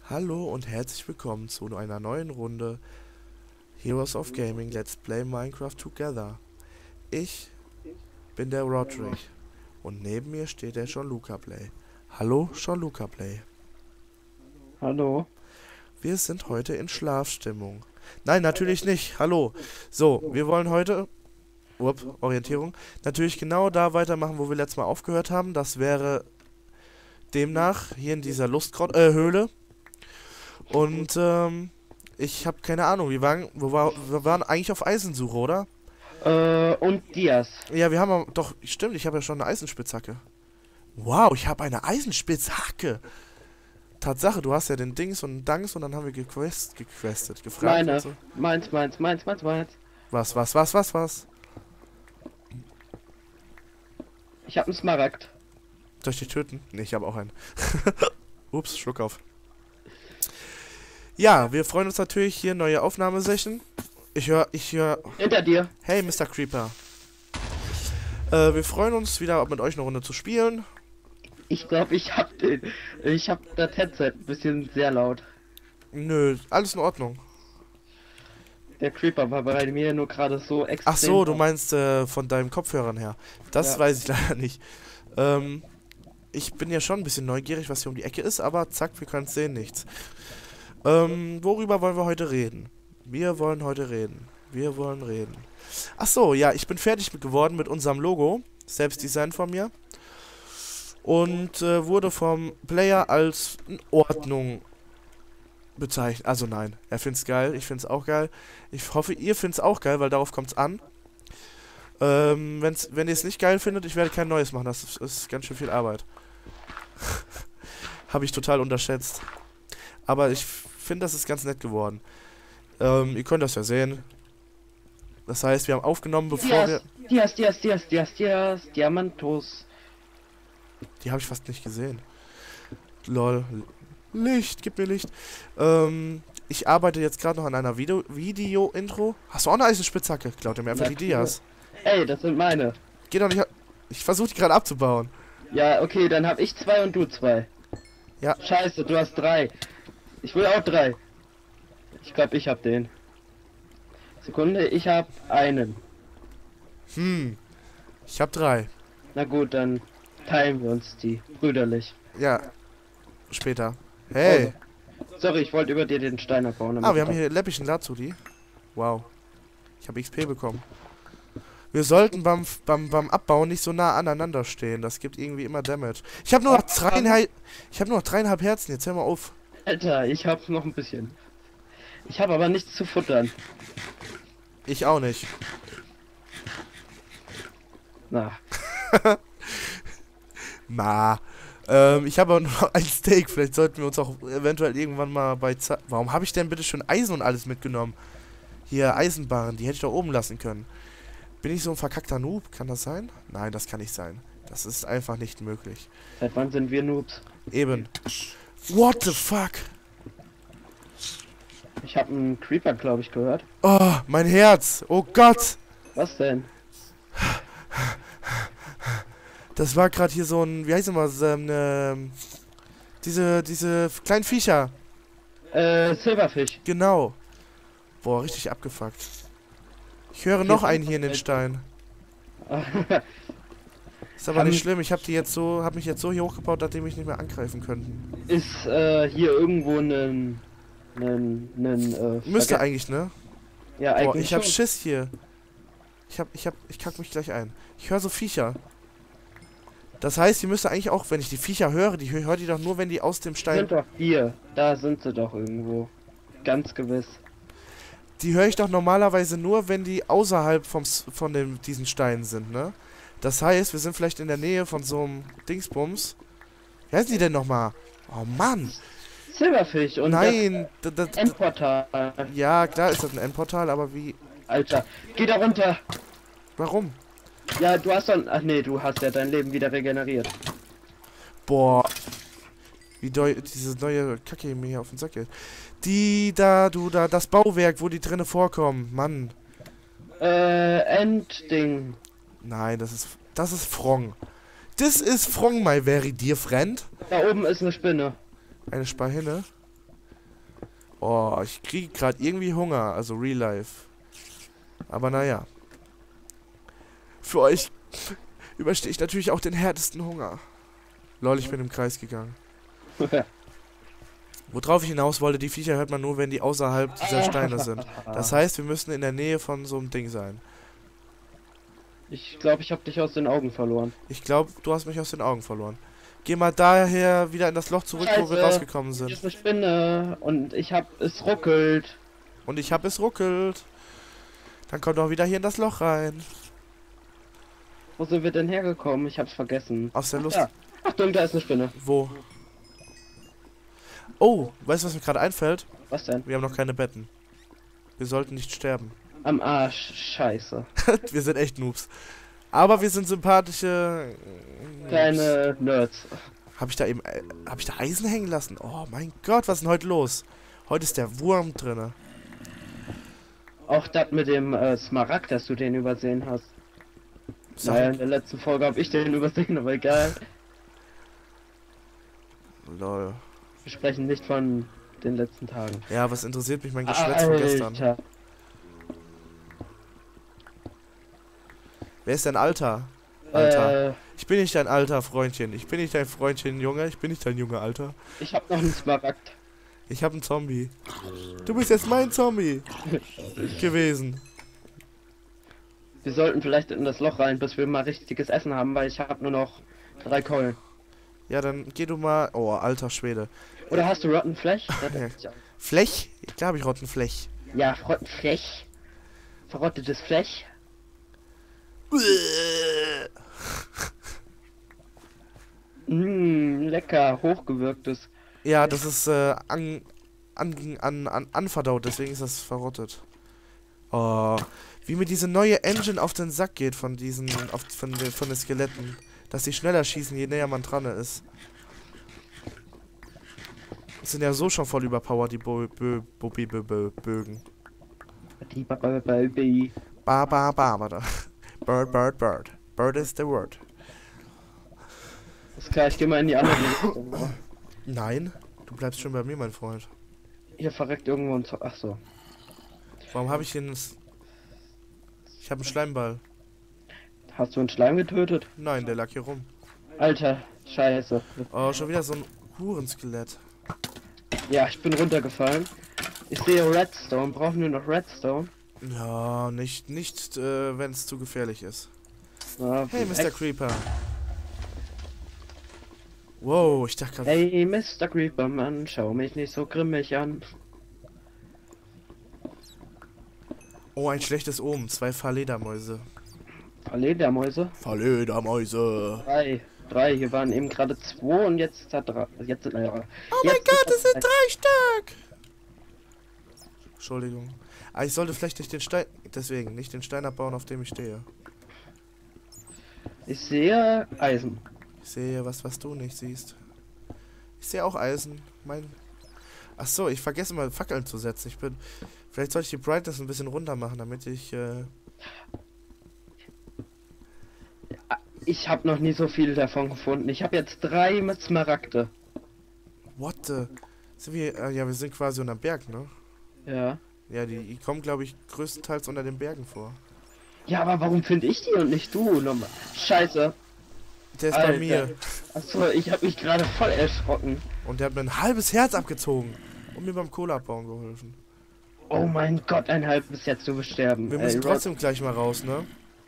Hallo und herzlich willkommen zu einer neuen Runde Heroes of Gaming Let's Play Minecraft Together. Ich bin der Roderick und neben mir steht der Jean-Luca Play. Hallo Jean-Luca Play. Hallo. Wir sind heute in Schlafstimmung. Nein, natürlich nicht. Hallo. So, wir wollen heute, Orientierung, natürlich genau da weitermachen, wo wir letztes Mal aufgehört haben. Das wäre demnach hier in dieser Höhle. Und ich habe keine Ahnung, wir waren eigentlich auf Eisensuche, oder? Und Dias. Ja, wir haben doch, stimmt, ich habe ja schon eine Eisenspitzhacke. Wow, ich habe eine Eisenspitzhacke. Tatsache, du hast ja den Dings und Danks und dann haben wir gequestet, gefragt und Meine. so. Meins. Was? Ich hab einen Smaragd. Soll ich dich töten? Ne, ich habe auch einen. Ups, Schluck auf. Ja, wir freuen uns natürlich hier, neue Aufnahmesession. Ich höre. Hinter dir. Hey, Mr. Creeper. Wir freuen uns wieder mit euch eine Runde zu spielen. Ich glaube, ich hab das Headset ein bisschen sehr laut. Nö, alles in Ordnung. Der Creeper war bei mir nur gerade so extrem. Ach so, du meinst von deinem Kopfhörern her. Das Ja. weiß ich leider nicht. Ich bin ja schon ein bisschen neugierig, was hier um die Ecke ist, aber zack, wir können es sehen, nichts. Worüber wollen wir heute reden? Wir wollen reden. Ach so, ja, ich bin fertig geworden mit unserem Logo. Selbstdesign von mir. Und wurde vom Player als in Ordnung bezeichnet. Also nein, er find's geil, ich find's auch geil. Ich hoffe, ihr find's auch geil, weil darauf kommt's an. Wenn ihr es nicht geil findet, ich werde kein neues machen. Das ist ganz schön viel Arbeit. Habe ich total unterschätzt. Aber ich finde, das ist ganz nett geworden. Ihr könnt das ja sehen. Das heißt, wir haben aufgenommen, bevor wir... Dias, Diamantos. Die habe ich fast nicht gesehen. Lol. Licht, gib mir Licht. Ich arbeite jetzt gerade noch an einer Video-Intro. Hast du auch eine Eisenspitzhacke? Klaut dir mir einfach die Dias. Ey, das sind meine. Geh doch nicht... Ich versuche die gerade abzubauen. Ja, okay, dann hab ich 2 und du 2. Ja. Scheiße, du hast 3. Ich will auch 3. Ich glaube, ich hab den. Sekunde, ich hab einen. Ich habe 3. Na gut, dann teilen wir uns die. Brüderlich. Ja. Später. Hey. Sorry, ich wollte über dir den Stein abbauen. Ah, wir haben hier läppischen Lazuli. Wow. Ich habe XP bekommen. Wir sollten beim Abbauen nicht so nah aneinander stehen. Das gibt irgendwie immer Damage. Ich habe nur noch 3,5 Herzen. Jetzt hör mal auf. Alter, ich hab noch ein bisschen. Ich habe aber nichts zu futtern. Ich auch nicht. Na, Ich habe aber nur noch ein Steak. Vielleicht sollten wir uns auch eventuell irgendwann mal bei Zeit... Warum habe ich denn bitte schon Eisen und alles mitgenommen? Hier, Eisenbarren. Die hätte ich doch oben lassen können. Bin ich so ein verkackter Noob? Kann das sein? Nein, das kann nicht sein. Das ist einfach nicht möglich. seit wann sind wir Noobs? Eben. What the fuck? Ich habe einen Creeper, glaube ich, gehört. Oh, mein Herz. Oh Gott. Was denn? Das war gerade hier so ein... Wie heißt das mal? Diese kleinen Viecher. Silberfisch. Genau. Boah, richtig abgefuckt. Ich höre noch einen hier in den Stein. Ist aber nicht schlimm. Ich habe mich jetzt so hier hochgebaut, dass die mich nicht mehr angreifen könnten. Ist hier irgendwo ein Müsste eigentlich, ne? Ja, Boah, eigentlich ich hab schon. Schiss hier. Ich kack mich gleich ein. Ich höre so Viecher. Das heißt, die müsste eigentlich auch, wenn ich die Viecher höre, die höre die doch nur, wenn die aus dem Die Stein... sind doch hier. Da sind sie doch irgendwo. Ganz gewiss. Die höre ich doch normalerweise nur, wenn die außerhalb diesen Steinen sind, ne? Das heißt, wir sind vielleicht in der Nähe von so einem Dingsbums. Wie heißen die denn nochmal? Oh Mann! Silberfisch und Nein! das Endportal. Ja, klar ist das ein Endportal, aber wie... Alter, geh da runter. Warum? Ja, du hast doch... Ach nee, du hast ja dein Leben wieder regeneriert. Boah. Diese neue Kacke mir hier auf den Sack geht. Das Bauwerk, wo die drinne vorkommen. Mann. Endding. Nein, das ist Frong. Das ist Frong, my very dear friend. Da oben ist eine Spinne. Eine Spinne. Oh, ich kriege gerade irgendwie Hunger, also Real Life. Aber naja. Für euch überstehe ich natürlich auch den härtesten Hunger. Lol, ich bin im Kreis gegangen. Worauf ich hinaus wollte, die Viecher hört man nur, wenn die außerhalb dieser Steine sind. Das heißt, wir müssen in der Nähe von so einem Ding sein. Ich glaube, ich habe dich aus den Augen verloren. Ich glaube, du hast mich aus den Augen verloren. Geh mal daher wieder in das Loch zurück, wo wir Scheiße, rausgekommen hier sind. ist eine Spinne und es ruckelt. Und ich hab es ruckelt. Dann komm doch wieder hier in das Loch rein. Wo sind wir denn hergekommen? Ich hab's vergessen. Aus der Lust. Ja. Achtung, da ist eine Spinne. Wo? Oh, weißt du, was mir gerade einfällt? Was denn? Wir haben noch keine Betten. Wir sollten nicht sterben. Am Arsch. Scheiße. Wir sind echt Noobs. Aber wir sind sympathische... Kleine Nerds. Hab ich da Eisen hängen lassen? Oh mein Gott, was ist denn heute los? Heute ist der Wurm drinne. Auch das mit dem Smaragd, dass du den übersehen hast. Naja, in der letzten Folge habe ich den übersehen, aber egal. Lol. Wir sprechen nicht von den letzten Tagen. Ja, was interessiert mich mein Geschwätz von gestern? Alter. Wer ist dein Alter? Alter. Ich bin nicht dein alter Freundchen. Ich bin nicht dein Freundchen, Junge. Ich bin nicht dein Junge, Alter. Ich hab noch einen Smaragd. Ich hab einen Zombie. Du bist jetzt mein Zombie gewesen. Wir sollten vielleicht in das Loch rein, bis wir mal richtiges Essen haben, weil ich habe nur noch 3 Keulen. Ja, dann geh du mal... Oh, alter Schwede. Oder hast du Rotten Flesh? Flech? Klar hab ich roten Flech. Ja, Rotten Flech. Verrottetes Flech. Lecker, hochgewirktes. Ja, das ist anverdaut, deswegen ist das verrottet. Oh, wie mir diese neue Engine auf den Sack geht von diesen, von den Skeletten. Dass die schneller schießen, je näher man dran ist. Das sind ja so schon voll überpowered, die Bögen. Die Ba, ba, ba, ba, da. Bird, bird, bird. Bird is the word. Ist klar, ich geh mal in die andere Richtung. Nein, du bleibst schon bei mir, mein Freund. Hier verreckt irgendwo ein Ach so. Warum habe ich hier Ich habe einen Schleimball. Hast du einen Schleim getötet? Nein, der lag hier rum. Alter, scheiße. Oh, schon wieder so ein Hurenskelett. Ja, ich bin runtergefallen. Ich sehe Redstone. Brauchen wir noch Redstone? Ja, nicht wenn es zu gefährlich ist. Ja, Hey, Mr. Creeper. Wow, ich dachte gerade... Hey, Mr. Creeper, Mann, schau mich nicht so grimmig an. Oh, ein schlechtes Omen. 2 Fahrledermäuse. Ledermäuse? Fahrledermäuse. 3. Hier waren eben gerade 2 und jetzt hat 3. Jetzt sind Oh mein Gott, es sind 3 Stück. Entschuldigung. Ah, ich sollte vielleicht nicht den Stein... Deswegen, nicht den Stein abbauen, auf dem ich stehe. Ich sehe Eisen. Ich sehe was du nicht siehst. Ich sehe auch Eisen. Ach so, ich vergesse mal Fackeln zu setzen. Vielleicht sollte ich die Brightness ein bisschen runter machen, damit ich... Ich habe noch nie so viel davon gefunden. Ich habe jetzt 3 mit Smaragde. What the... Sind wir... ja, wir sind quasi unter dem Berg, ne? Ja. Ja, die kommen, glaube ich, größtenteils unter den Bergen vor. Ja, aber warum finde ich die und nicht du? Nochmal. Scheiße. Der ist Alter. bei mir. Achso, ich habe mich gerade voll erschrocken. Und der hat mir ein halbes Herz abgezogen. Und mir beim Kohle abbauen geholfen. Oh mein Gott, ein halbes jetzt zu sterben. Wir müssen trotzdem gleich mal raus, ne?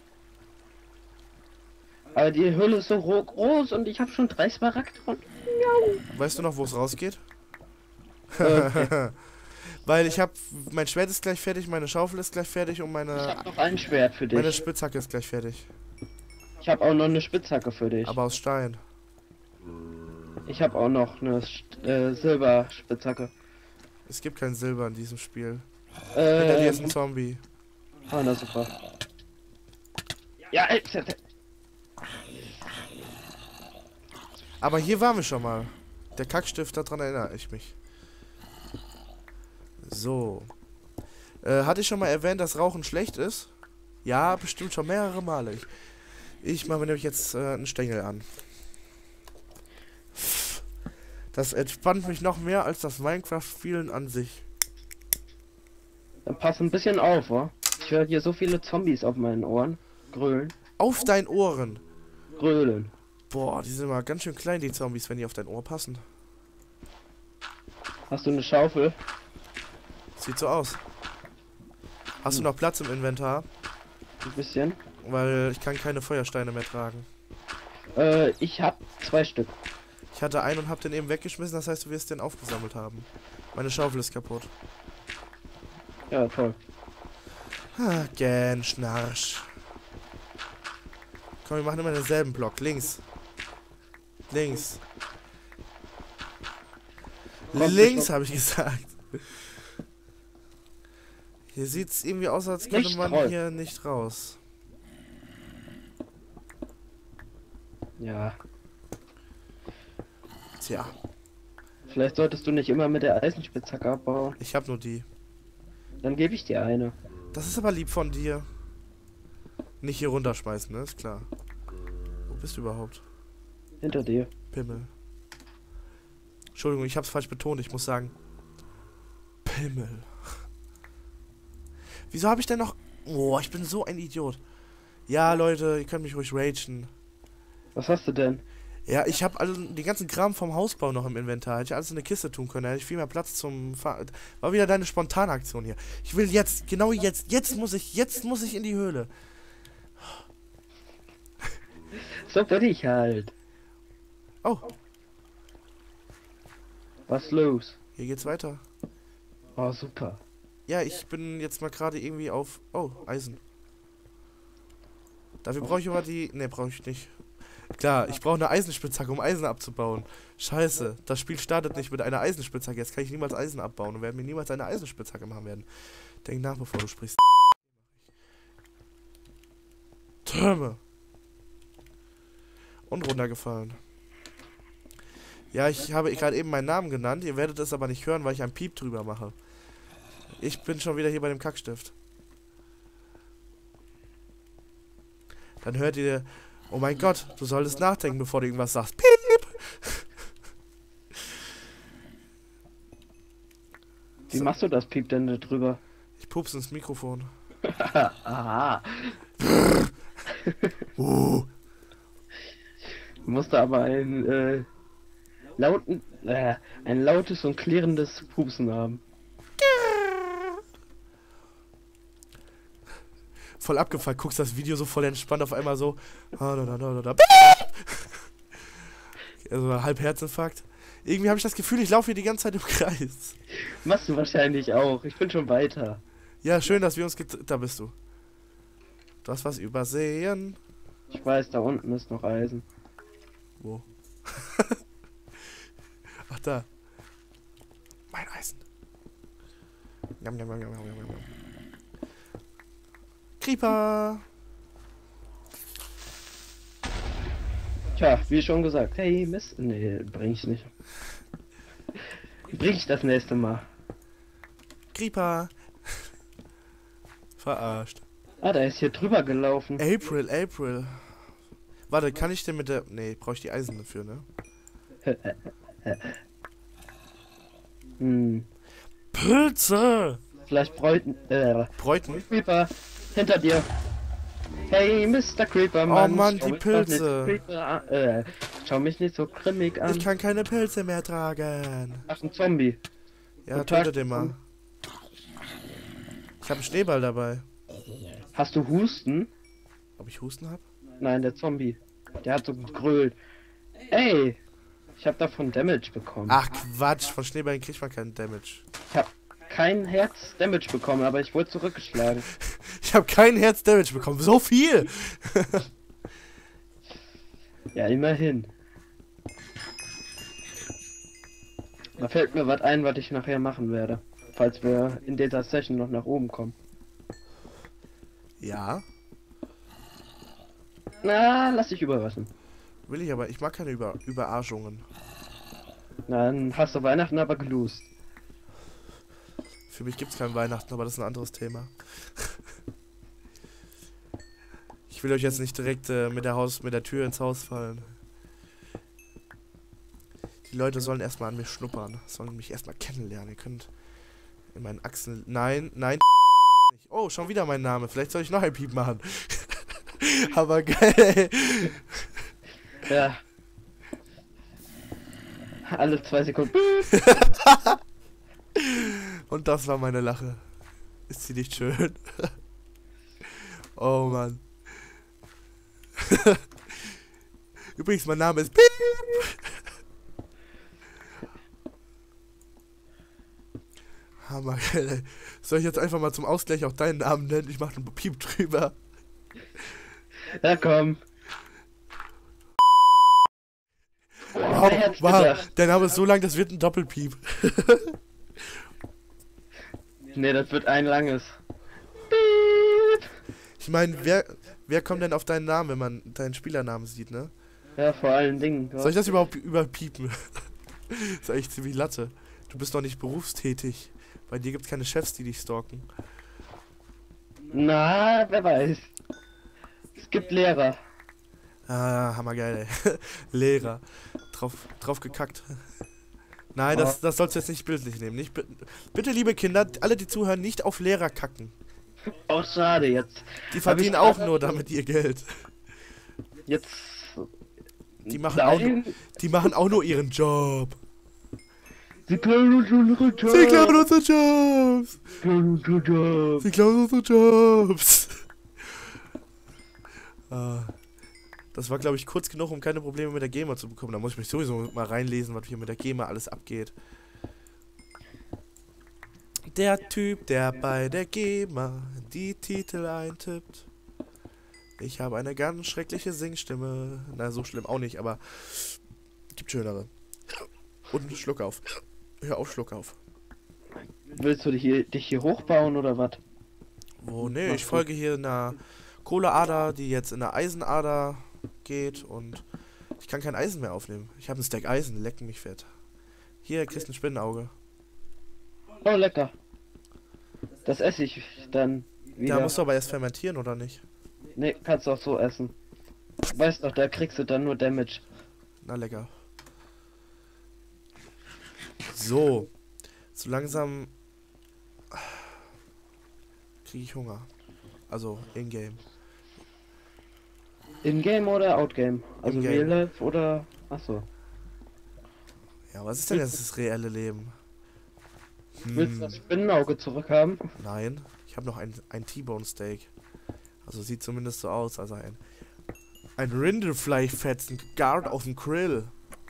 Aber die Höhle ist so groß und ich habe schon 3 Smaragd dran. Weißt du noch, wo es rausgeht? Okay. Weil mein Schwert ist gleich fertig, meine Schaufel ist gleich fertig und Ich meine habe noch ein Schwert für dich. Spitzhacke ist gleich fertig. Ich habe auch noch eine Spitzhacke für dich. Aber aus Stein. Ich habe auch noch eine Silberspitzhacke. Es gibt kein Silber in diesem Spiel. Hinter dir ist ein Zombie. Ah, na super. Ja, Aber hier waren wir schon mal. Der Kackstift, daran erinnere ich mich. So. Hatte ich schon mal erwähnt, dass Rauchen schlecht ist? Ja, bestimmt schon mehrere Male. Ich mache mir nämlich jetzt einen Stängel an. Das entspannt mich noch mehr als das Minecraft-Spielen an sich. Dann pass ein bisschen auf, wa? Ich höre hier so viele Zombies auf meinen Ohren. Grölen. Auf deinen Ohren. Grölen. Boah, die sind mal ganz schön klein, die Zombies, wenn die auf dein Ohr passen. Hast du eine Schaufel? Sieht so aus. Hast du noch Platz im Inventar? Ein bisschen. Weil ich kann keine Feuersteine mehr tragen. Ich hab 2 Stück. Ich hatte einen und hab den eben weggeschmissen, das heißt, du wirst den aufgesammelt haben. Meine Schaufel ist kaputt. Ja, toll. Ah, Schnarch. Komm, wir machen immer denselben Block. Links. Links. Kommt Links, schon. habe ich gesagt. Hier sieht's irgendwie aus, als könnte Nicht man raus. hier nicht raus. Ja. Tja, Vielleicht solltest du nicht immer mit der Eisenspitzhacke abbauen. ich habe nur die. Dann gebe ich dir eine. Das ist aber lieb von dir. Nicht hier runterschmeißen, ne? Ist klar. Wo bist du überhaupt? Hinter dir. Pimmel. Entschuldigung, ich hab's falsch betont. Ich muss sagen. Pimmel. Wieso habe ich denn noch... Oh, ich bin so ein Idiot. Ja, Leute, ihr könnt mich ruhig ragen. Was hast du denn? Ja, ich habe also den ganzen Kram vom Hausbau noch im Inventar. Hätte ich alles in eine Kiste tun können. Da hätte ich viel mehr Platz zum... War wieder deine spontane Aktion hier. Ich will jetzt, genau jetzt, jetzt muss ich in die Höhle. So bin ich halt. Oh, Was los? hier geht's weiter. Oh, super. Ja, ich bin jetzt mal gerade irgendwie auf... Oh, Eisen. Dafür brauche ich aber die... Ne, brauche ich nicht. Klar, ich brauche eine Eisenspitzhacke, um Eisen abzubauen. Scheiße, das Spiel startet nicht mit einer Eisenspitzhacke. Jetzt kann ich niemals Eisen abbauen und werden mir niemals eine Eisenspitzhacke machen werden. Denk nach, bevor du sprichst. Türme. Und runtergefallen. Ja, ich habe gerade eben meinen Namen genannt. Ihr werdet es aber nicht hören, weil ich einen Piep drüber mache. Ich bin schon wieder hier bei dem Kackstift. Dann hört ihr... Oh mein Gott, du solltest nachdenken, bevor du irgendwas sagst. Piep! Wie machst du das Piep denn da drüber? Ich pups ins Mikrofon. Aha. Uh. Du musst da aber ein lautes und klirrendes Pupsen haben. Voll abgefuckt, guckst das Video so voll entspannt, auf einmal so. Also halb Herzinfarkt. Irgendwie habe ich das Gefühl, ich laufe hier die ganze Zeit im Kreis. Machst du wahrscheinlich auch. Ich bin schon weiter. Ja, schön, dass wir uns Da bist du. Du hast was übersehen. Ich weiß, da unten ist noch Eisen. Wo? Ach, da. Mein Eisen. Jam, jam, jam, jam, jam, jam. Creeper. Tja, wie schon gesagt. Hey, Mist. Nee, bring ich nicht. Bring ich das nächste Mal. Creeper. Verarscht. Ah, da ist hier drüber gelaufen. April. Warte, kann ich denn mit der... Nee, brauche ich die Eisen dafür, ne? Hm. Pilze! Vielleicht Bräuten. Bräuten? Creeper. Hinter dir. Hey, Mr. Creeper, Mann. Oh Mann, schau die mich doch nicht Pilze. Creeper an. Schau mich nicht so grimmig an. Ich kann keine Pilze mehr tragen. Ach, ein Zombie. Ja, Guten Tag. tötet den mal. Ich habe einen Schneeball dabei. Hast du Husten? Ob ich Husten habe? Nein, der Zombie. Der hat so gegrölt. Ey! Ich habe davon Damage bekommen. Ach Quatsch, von Schneeballen kriegt man keinen Damage. Ich habe kein Herz Damage bekommen, aber ich wurde zurückgeschlagen. Ich habe kein Herz Damage bekommen. So viel! Ja, immerhin. Da fällt mir was ein, was ich nachher machen werde. Falls wir in dieser Session noch nach oben kommen. Ja, Na, lass dich überraschen. will ich aber. Ich mag keine Überarschungen. Dann hast du Weihnachten aber gelust. Für mich gibt's kein Weihnachten, aber das ist ein anderes Thema. Ich will euch jetzt nicht direkt mit der Tür ins Haus fallen. Die Leute sollen erstmal an mir schnuppern. Sollen mich erstmal kennenlernen. In meinen Achseln. Nein, nein. Oh, schon wieder mein Name. Vielleicht soll ich noch ein Piep machen. Aber geil. Ja. Alle 2 Sekunden. Und das war meine Lache. Ist sie nicht schön? Oh Mann. Übrigens, mein Name ist Piep. Hammer, geil. Soll ich jetzt einfach mal zum Ausgleich auch deinen Namen nennen? Ich mach einen Piep drüber. Ja, komm. Wow, Wer hätt's wow. gedacht? Der Name ist so lang, das wird ein Doppelpiep. Nee, das wird ein langes. Ich meine, wer kommt denn auf deinen Namen, wenn man deinen Spielernamen sieht, ne? Ja, vor allen Dingen. Soll ich das überhaupt überpiepen? Das ist eigentlich ziemlich Latte. Du bist doch nicht berufstätig. Bei dir gibt's keine Chefs, die dich stalken. Na, wer weiß. Es gibt Lehrer. Ah, hammergeil, ey. Lehrer. Drauf gekackt. Nein, das sollst du jetzt nicht bildlich nehmen. Nicht, bitte, liebe Kinder, alle, die zuhören, nicht auf Lehrer kacken. Oh, schade jetzt. Die verdienen auch nur damit ihr Geld. Jetzt. Die machen auch nur ihren Job. Sie klauen uns unsere Jobs. Sie klauen unsere Jobs. Sie klauen unsere Jobs. Sie klauen unsere Jobs. Das war, glaube ich, kurz genug, um keine Probleme mit der GEMA zu bekommen. Da muss ich mich sowieso mal reinlesen, was hier mit der GEMA alles abgeht. Der Typ, der bei der GEMA die Titel eintippt. Ich habe eine ganz schreckliche Singstimme. Na, so schlimm auch nicht, aber gibt schönere. Und Schluck auf. Hör auf, Schluck auf. Willst du dich hier hochbauen oder was? Oh, nee, ich folge hier einer Kohleader, die jetzt in eine Eisenader geht und ich kann kein Eisen mehr aufnehmen. Ich habe ein Stack Eisen, lecken mich fett. Hier, kriegst ein Spinnenauge. Oh, lecker. Das esse ich dann wieder. Da musst du aber erst fermentieren, oder nicht? Nee, kannst du auch so essen. Weißt doch, da kriegst du dann nur Damage. Na, lecker. So. So langsam kriege ich Hunger. Also, in-game. In-game oder out-game? Also In-game. real life oder... Achso. Ja, was ist denn jetzt das reelle Leben? Willst du das Spinnenauge zurückhaben? Nein, ich habe noch ein T-Bone Steak. Also sieht zumindest so aus, also ein Rinderfleischfetzen gegart auf dem Grill.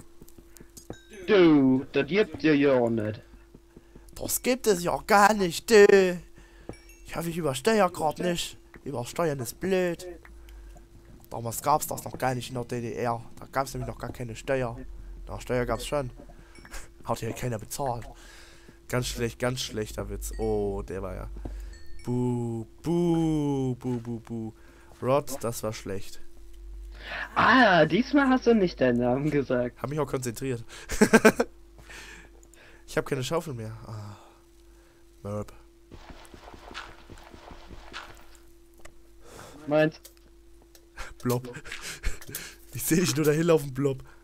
Du, das gibt dir ja auch nicht. Das gibt es ja gar nicht, du. Ich hoffe, ich übersteuere gerade nicht. Übersteuern ist blöd. Damals gab es das noch gar nicht in der DDR. Da gab es nämlich noch gar keine Steuer. Na, Steuer gab es schon. Hat ja keiner bezahlt. Ganz schlechter Witz. Oh, der war ja. Buh, buh, buh, buh, buh. Rod, das war schlecht. Ah, diesmal hast du nicht deinen Namen gesagt. Hab mich auch konzentriert. Ich habe keine Schaufel mehr. Ah. Merp. Meins. Blob. Ich sehe dich nur dahin laufen, Blob.